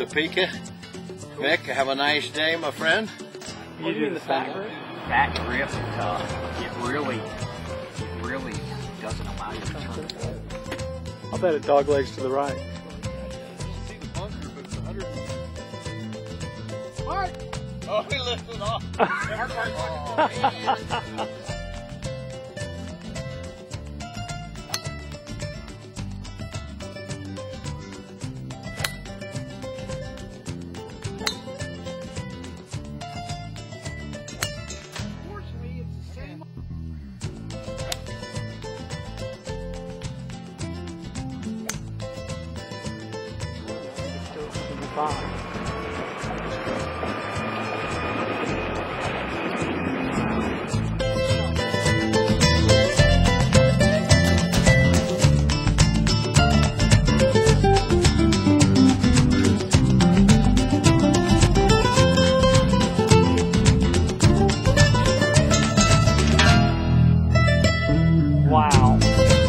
Topeka. Mick, have a nice day, my friend. You do the fat grip? Fat grip, it really doesn't allow you to turn it. I'll bet it dog legs to the right. Oh, he lifted off. Wow.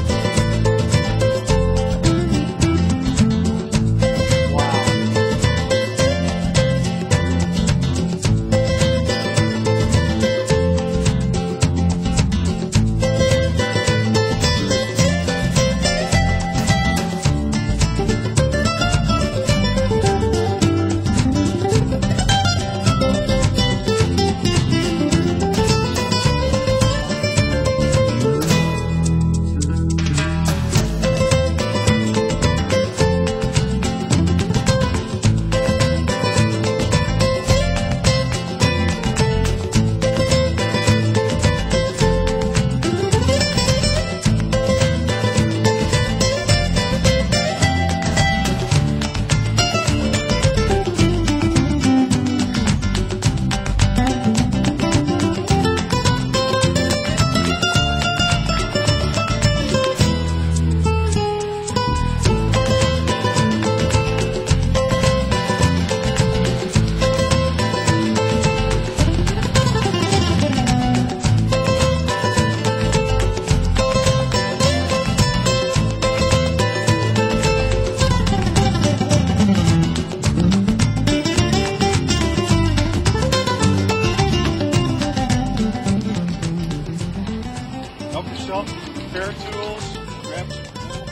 Pair of tools, grab some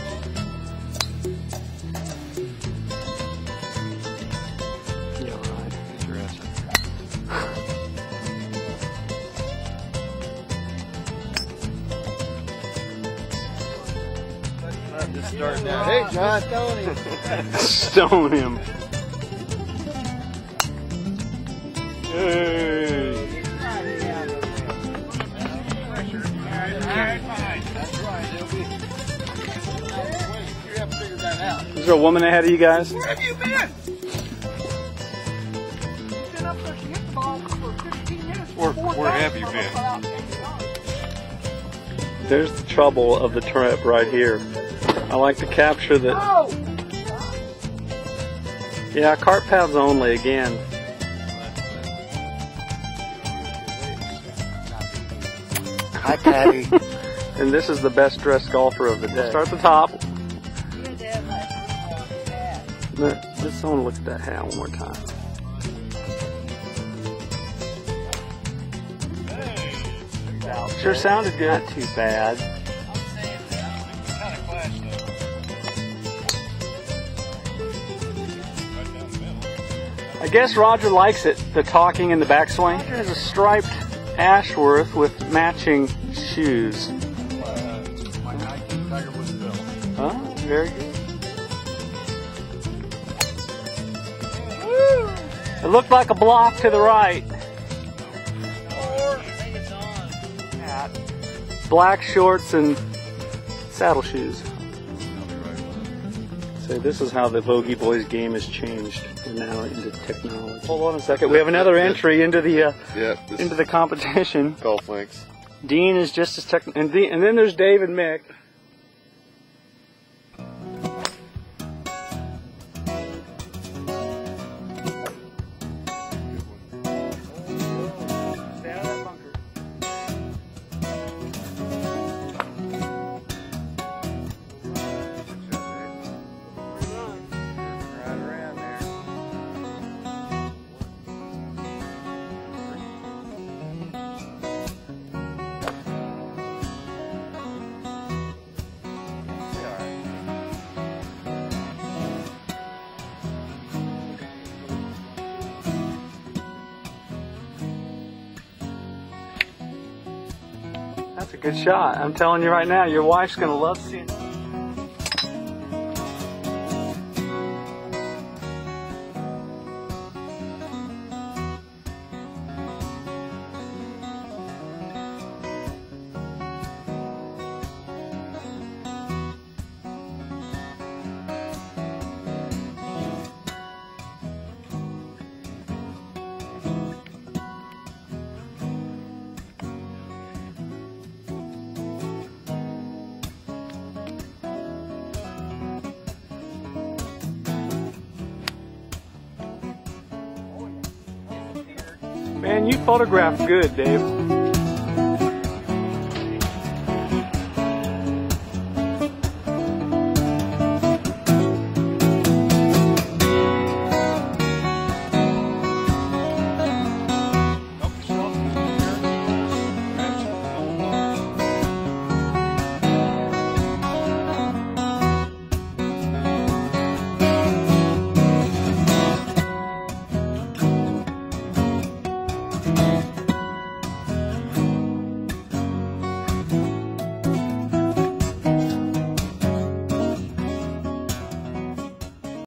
Yeah, right. Interesting. Just starting out. Hey, John, Stone him. Hey. Is there a woman ahead of you guys? Where have you been? You've been up there to hit the ball for 15 minutes. Where have you been? There's the trouble of the trip right here. I like to capture the... Oh! Yeah, cart paths only again. Hi, Patty. And this is the best dressed golfer of the day. Start at the top. Just I want to look at that hat one more time. Sure sounded good. Not too bad. I guess Roger likes it, the talking in the backswing. Roger has a striped Ashworth with matching shoes. Huh? Very good. It looked like a block to the right. Black shorts and saddle shoes. So this is how the Bogey Boys game has changed. We're now into technology. Hold on a second. We have another entry into the into the competition. Golf links. Dean is just as and then there's Dave and Mick. That's a good shot. I'm telling you right now, your wife's going to love seeing it. Man, you photographed good, Dave.